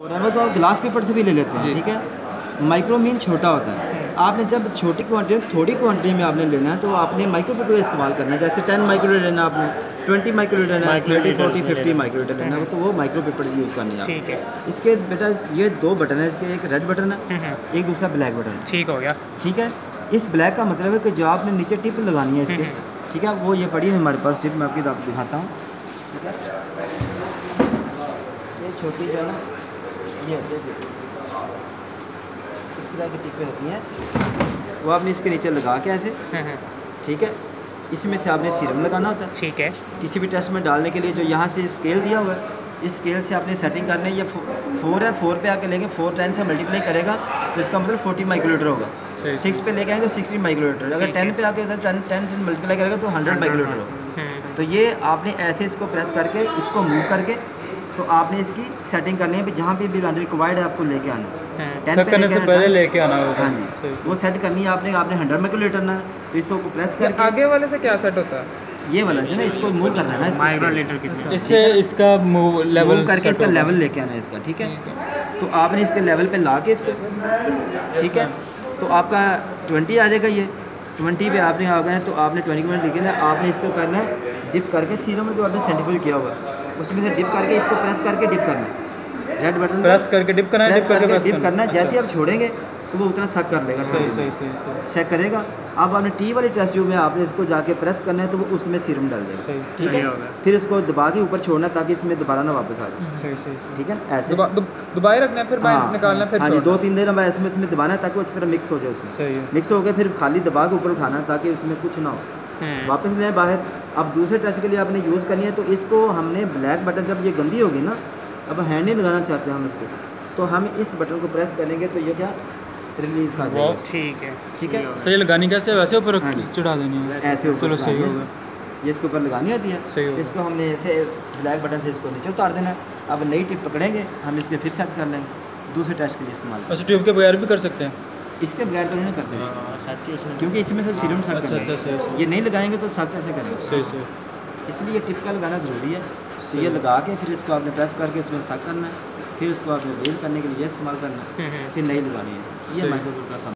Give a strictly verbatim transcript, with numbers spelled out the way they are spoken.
और वो तो आप ग्लास पेपर से भी ले लेते हैं, ठीक है। माइक्रो मीन छोटा होता है। आपने जब छोटी क्वांटिटी में थोड़ी क्वांटिटी में आपने लेना है तो आपने माइक्रो पेपर इस्तेमाल करना है। जैसे टेन माइक्रो लेना आपने, ट्वेंटी माइक्रो लेना है, थर्टी फोर्टी फिफ्टी माइक्रो लेना है, तो वो माइक्रो पेपर यूज़ करनी है। ठीक है। इसके बेटा ये दो बटन है, इसके एक रेड बटन है, एक दूसरा ब्लैक बटन है। ठीक हो गया। ठीक है। इस ब्लैक का मतलब है कि जो आपने नीचे टिप लगानी है इसके, ठीक है, वो ये पड़ी है हमारे पास टिप। मैं आपकी आपको दिखाता हूँ, ठीक है। ये छोटी जो है ना, ये इस तरह की टिपें होती हैं, वो आपने इसके नीचे लगा के ऐसे, ठीक है। इसमें से आपने सीरम लगाना होता है, ठीक है। किसी भी टेस्ट में डालने के लिए। जो यहाँ से स्केल दिया हुआ है, इस स्केल से आपने सेटिंग करनी है। ये फोर है, फोर पे आके लेंगे, फोर टेन से मल्टीप्लाई करेगा तो इसका मतलब फोर्टी माइक्रोलीटर होगा। सिक्स पे लेके आएंगे तो सिक्सटी माइक्रोलीटर। अगर टेन पे आके टेन टेन से मल्टीप्लाई करेगा तो हंड्रेड माइक्रोलीटर होगा। तो ये आपने ऐसे इसको प्रेस करके, इसको मूव करके, तो आपने इसकी सेटिंग करनी है। जहाँ पे भी रिक्वायर्ड है आपको लेके आना है, सेट करने से पहले लेके आना होगा। हाँ जी, वो सेट करनी है आपने। आपने हंड्रेड माइक्रोलीटर ना, तो इसको प्रेस करके आगे वाले से क्या सेट होता है? ये वाला है ना, इसको मूव करना है ना, माइक्रोलीटर कितने, इससे इसका मूव लेवल करके इसका लेवल लेके आना है इसका, ठीक है। तो आपने इसके लेवल पे ला के इसको, ठीक है, तो आपका ट्वेंटी आ जाएगा। ये ट्वेंटी पे आपने आ गए तो आपने ट्वेंटी मिनट लिखे ना, आपने इसको करना है डिप करके सीरम में जो आपने सेंटिफाई किया होगा उसमें से डिप करके इसको प्रेस करके डिप करना है। रेड बटन प्रेस करके डिप करना है, डिप करके डिप करना है। जैसे आप छोड़ेंगे तो वो उतना सक कर लेगा, सही सही सही चेक करेगा। अब आपने टी वाली टेस्ट ट्यूब में आपने इसको जाके प्रेस करना है तो वो उसमें सीरम डाल देगा, ठीक है। फिर इसको दबा के ऊपर छोड़ना ताकि इसमें दोबारा ना वापस आ जाए, सही सही, ठीक है। ऐसे दबाए रखना है, फिर बाहर निकालना, फिर हाँ जी, दो तीन देर हम इसमें इसमें दबाना है ताकि वो अच्छी तरह मिक्स हो जाए उसमें। सही है। मिक्स हो गया फिर खाली दबा के ऊपर उठाना है ताकि उसमें कुछ ना हो, वापस लें बाहर। अब दूसरे टेस्ट के लिए आपने यूज़ करनी है तो इसको हमने ब्लैक बटन, जब ये गंदी होगी ना, अब हैंड नहीं लगाना चाहते हैं हम इसको, तो हम इस बटन को प्रेस करेंगे तो ये क्या रिलीज कर देगा, ठीक है। ठीक है। सही लगानी कैसे, वैसे ऊपर चढ़ा देनी है, ऐसे ऊपर। चलो सही होगा। ये इसके ऊपर लगानी होती है, सही होगा। इसको हमने ऐसे ब्लैक बटन से इसको नीचे उतार देना है। अब नई टिप पकड़ेंगे हम, इसके फिर सेट कर लेंगे दूसरे टेस्ट के लिए इस्तेमाल। अच्छा, ट्यूब के बगैर भी कर सकते हैं? इसके बगैर तो नहीं कर सकते क्योंकि इसमें से सीरम सक करना है। अच्छा सही, ये नहीं लगाएंगे तो सक कैसे करेंगे? सही सही। इसलिए टिप का लगाना ज़रूरी है। तो ये लगा के फिर इसको आपने प्रेस करके इसमें सक करना है, फिर इसको आपने बेल करने के लिए ये इस्तेमाल करना है, फिर नहीं लगानी है। ये माइक्रोवेव का